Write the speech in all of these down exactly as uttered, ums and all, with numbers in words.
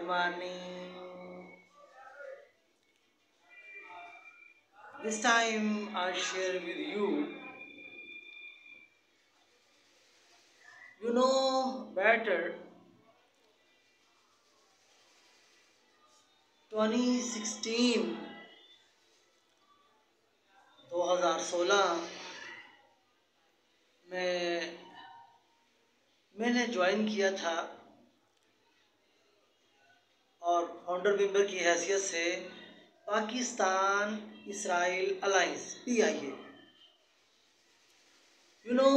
morning. This time I share with you, you know better, twenty sixteen, दो हज़ार सोलह में मैंने ज्वाइन किया था और फाउंडर मेंबर की हैसियत से Pakistan Israel alliance P I A. You know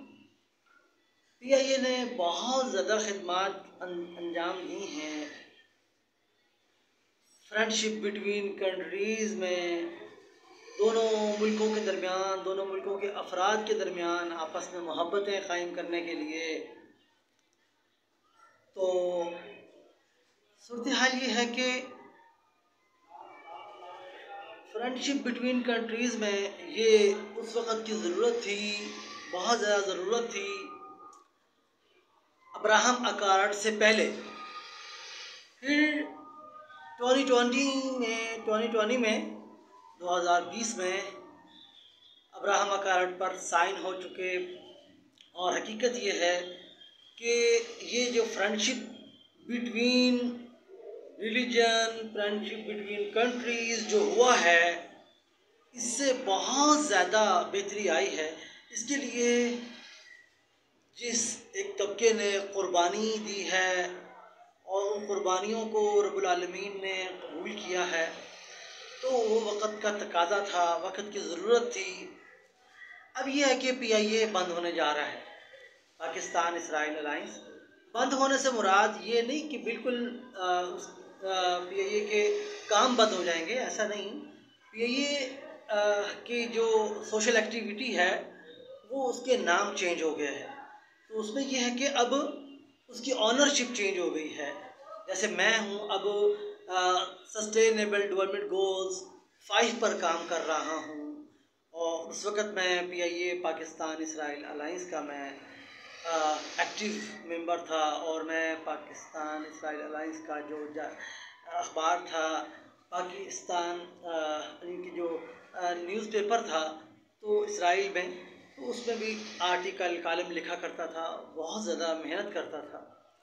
P I A ने बहुत ज़्यादा खिदमत अंजाम दी हैं फ्रेंडशिप बिटवीन कंट्रीज़ में, दोनों मुल्कों के दरमियान, दोनों मुल्कों के अफराद के दरमियान आपस में मोहब्बतें कायम करने के लिए। तो सूरत हाल ये है कि फ्रेंडशिप बिटवीन कंट्रीज़ में ये उस वक़्त की ज़रूरत थी, बहुत ज़्यादा ज़रूरत थी। अब्राहम अकॉर्ड से पहले फिर ट्वेंटी ट्वेंटी में ट्वेंटी ट्वेंटी में दो हज़ार बीस में अब्राहम अकॉर्ड पर साइन हो चुके। और हकीकत ये है कि ये जो friendship between religion, friendship between countries जो हुआ है, इससे बहुत ज़्यादा बेहतरी आई है। इसके लिए जिस एक तबके ने क़ुरबानी दी है और उन क़ुरबानियों को रब्बुल आलमीन ने कबूल किया है, तो वो वक़्त का तकाज़ा था, वक़्त की ज़रूरत थी। अब ये है कि पी आई ए बंद होने जा रहा है, पाकिस्तान इसराइल अलायंस। बंद होने से मुराद ये नहीं कि बिल्कुल उस पी आई ए के काम बंद हो जाएंगे, ऐसा नहीं। पी आई ए की जो सोशल एक्टिविटी है वो उसके नाम चेंज हो गया है। तो उसमें यह है कि अब उसकी ऑनरशिप चेंज हो गई है। जैसे मैं हूँ अब सस्टेनेबल डेवलपमेंट गोल्स फाइव पर काम कर रहा हूँ, और उस वक़्त मैं P I A Pakistan Israel alliance का मैं एक्टिव मेंबर था। और मैं पाकिस्तान इसराइल अलायंस का जो अखबार था, पाकिस्तान इनकी जो न्यूज़पेपर था तो इसराइल में, तो उसमें भी आर्टिकल कॉलम लिखा करता था, बहुत ज़्यादा मेहनत करता था।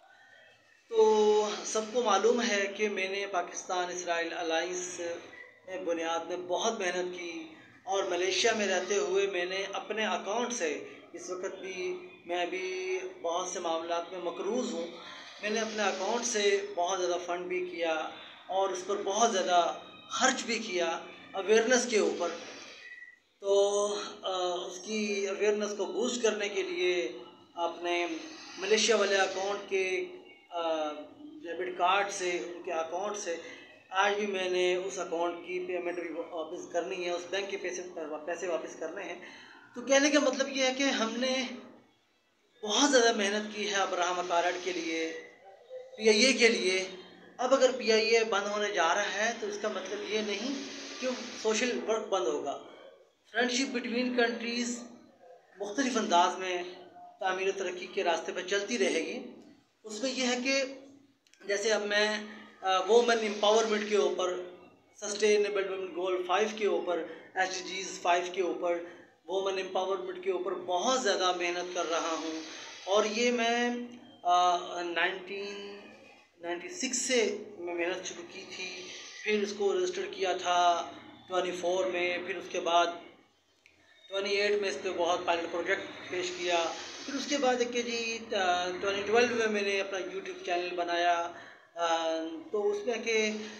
तो सबको मालूम है कि मैंने पाकिस्तान इसराइल अलायंस में बुनियाद में बहुत मेहनत की, और मलेशिया में रहते हुए मैंने अपने अकाउंट से, इस वक्त भी मैं भी बहुत से मामलात में मकरूज़ हूँ, मैंने अपने अकाउंट से बहुत ज़्यादा फ़ंड भी किया और उस पर बहुत ज़्यादा ख़र्च भी किया अवेयरनेस के ऊपर। तो आ, उसकी अवेयरनेस को बूस्ट करने के लिए अपने मलेशिया वाले अकाउंट के डेबिट कार्ड से, उनके अकाउंट से आज भी मैंने उस अकाउंट की पेमेंट भी वापस करनी है, उस बैंक के पैसे पैसे वापस करने हैं। तो कहने का मतलब ये है कि हमने बहुत ज़्यादा मेहनत की है अब्राहम अकॉर्ड के लिए, पी आई ए के लिए। अब अगर पी आई ए बंद होने जा रहा है तो इसका मतलब ये नहीं कि सोशल वर्क बंद होगा। फ्रेंडशिप बिटवीन कंट्रीज़ मुख्तलिफ अंदाज में तामीर तरक्की के रास्ते पर चलती रहेगी। उसमें यह है कि जैसे अब मैं वोमेन एम्पावरमेंट के ऊपर, सस्टेनेबल डेवलपमेंट गोल फाइव के ऊपर, एस डी जीज़ फाइव के ऊपर, वोमेन एम्पावरमेंट के ऊपर बहुत ज़्यादा मेहनत कर रहा हूँ। और ये मैं नाइनटीन नाइन्टी सिक्स से मैं मेहनत शुरू की थी, फिर इसको रजिस्टर किया था ट्वेंटी फोर में, फिर उसके बाद ट्वेंटी एट में इस पर बहुत पायलट प्रोजेक्ट पेश किया। फिर उसके बाद कि जी ट्वेंटी ट्वेल्व में मैंने अपना यूट्यूब चैनल बनाया। आ, तो उसमें कि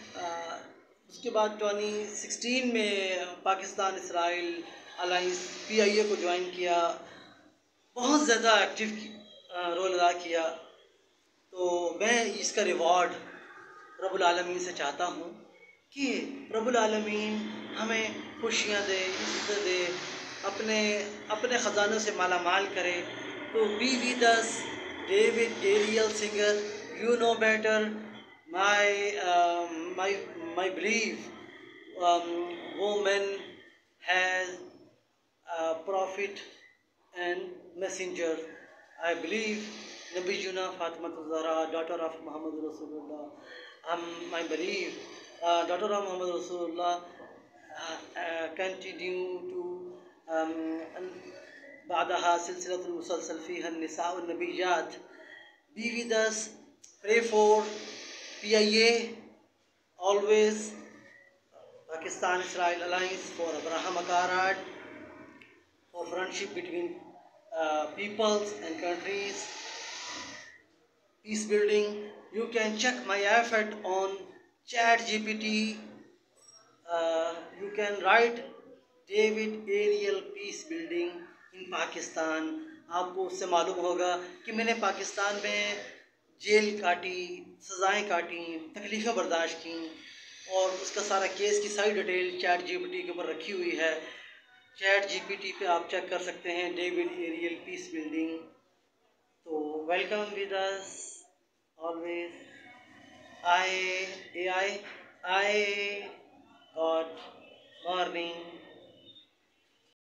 उसके बाद ट्वेंटी सिक्सटीन में Pakistan Israel alliance P I A को ज्वाइन किया, बहुत ज़्यादा एक्टिव रोल अदा किया। तो मैं इसका रिवॉर्ड रब्बुल आलमीन से चाहता हूँ कि रब्बुल आलमीन हमें खुशियाँ दे, इज़्ज़त दे, अपने अपने ख़जानों से माला माल करे। तो be with us David Ariel Singer, you know better, my my my believe women has prophet and messenger. I believe नबीजुना Fatima Zahra, daughter of Mohammad Rasulullah. um, I believe uh, Doctor Muhammad Rasulullah uh, uh, continue to um, بعدها سلسلة المسلسل فيها النساء والنبيات. Be with us, pray for P I A, always Pakistan-Israel Alliance, for Abraham Accord, for friendship between uh, peoples and countries, peace building. You can check my effort on Chat G P T. Uh, you can write David Ariel peace building in Pakistan. आपको उससे मालूम होगा कि मैंने पाकिस्तान में jail काटी, सज़ाएं काटी, तकलीफ़ें बर्दाश्त की, और उसका सारा केस की सारी डिटेल चैट जीपीटी के ऊपर रखी हुई है। चैट जीपीटी पे आप चेक कर सकते हैं डेविड एरियल पीस बिल्डिंग। तो welcome with us always. I a I I good morning.